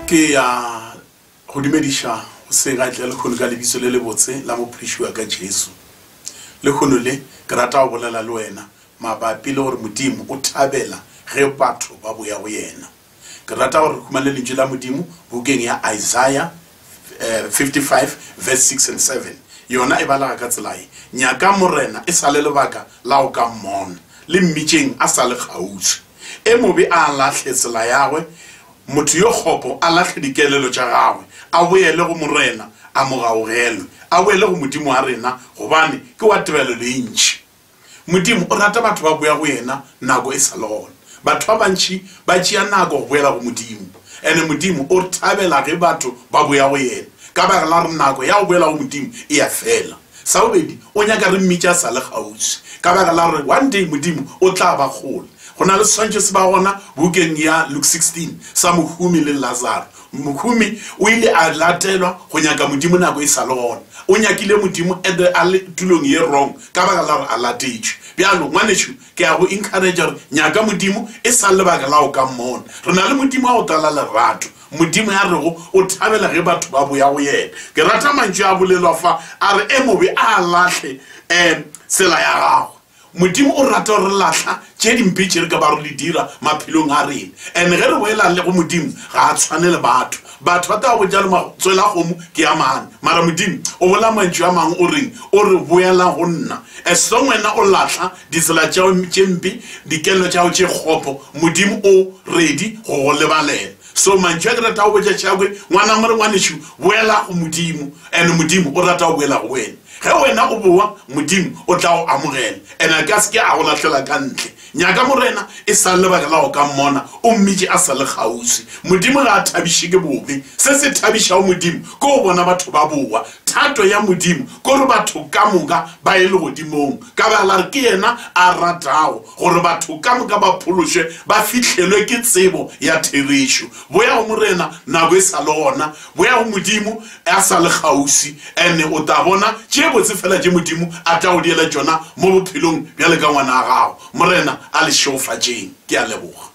ke ya go dumedisha go se ga tle le khono ka lebiso le le botse la mophrishiwa ka Jesu le khono le ke rata go bolela le wena mabapi le gore modimo o thabela ge batho ba boya go yena ke rata gore khumane lentswe la modimo bukeng ya Isaiah 55 verse 6 and 7 yona e bala ka tselae nyaka morena e sale lebaka la o ka mmona le mmitšeng a sale kgauswi e mobe a lahle tsela yagwe motho yo khopo a lahle dikelelo tša gagwe a boele go morena a mogaogelwe a boele go modimo a rena gobane ke wa tebelo le ntši modimo o rata batho ba boya go yena nako e sa le gona batho ba bantši ba tšea nako go boela go modimo ene modimo o thabela ge batho ba boya go yena ka baka la re nako ya go boela go modimo e ya fela sa bobedi o nyaka re mmitša sa le kgauswi ka baka la re one day modimo o tla ba kgole go na le swantšhe se ba gona bukeng ya Luke 16 sa mohumi le Lazaro mohumi o ile a latelwa go nyaka modimo nako e sa le gona o nyakile modimo a le tulong ye wrong ka baka la re a latetšwe bjalo ngwanešo ke ya go encourage re nyaka modimo e sa lebaka la o ka mmona re na le modimo a go tala lerato modimo ya rego o thabela ge batho ba boya go yena ke rata mantšu a bolelwa fa a re e mobe a lahle tsela ya gago modimo o rata re lahla tše dimpe tše re ka ba re di dira maphelong a rena and ge re boela le go modimo ga a tshwane le batho ba ta go ja le matswela kgomo ke ya mane mara modimo o bola mantšu a mangwe o reng o re boela go nna as long wena o lahla ditsela tše mpe dikelelo tšago tše kgopo modimo o ready go go lebalela so mantšu a ke rata go botša tšakwe ngwana ngwe re ngwanešo boela go modimo and modimo o rata go boela go wena ge wena o boa modimo o tla go amogela and a ka se ke a go lahlela ka ntle nyaka morena e sa lebaka la go ka mmona o mmitše a sa le kgauswi modimo ga a thabiše ke bobe se se thabišago modimo ke go bona batho ba boa thato ya modimo ko re batho ka moka ba e le godimong ka bala re ke yena a ratago gore batho ka moka ba phološwe ba fihlelwe ke tsebo ya therišo boya go morena nako e sa le gona boya go modimo a sa le kgauswi ene o ta bona tše botse fela tše modimo a tla go diela tšona mo bophelong bjale ka ngwana a gago morena a le šofatšeng ke a leboga